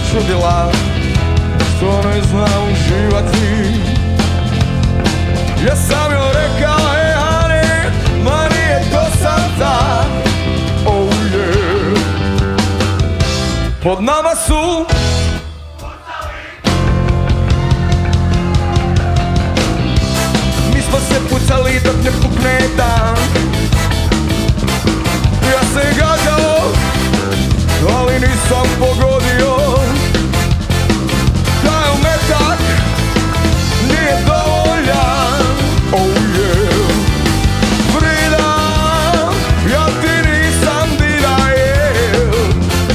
začudila što ne zna uživati. Ja sam joj rekao, honey, ma nije to sam tak. Oh yeah. Pod nama su mi smo se pucali dok ne pukne dan. Ja se gađao, ali nisam pogodio. Taj umetak nije dovoljan. Oh yeah. Frida, ja ti nisam dida, yeah.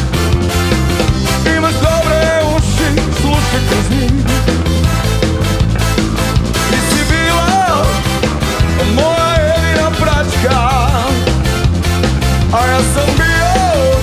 Imaš dobre uši, slušaj kroz njih. Ti si bila moja jedina pračka, a ja sam bio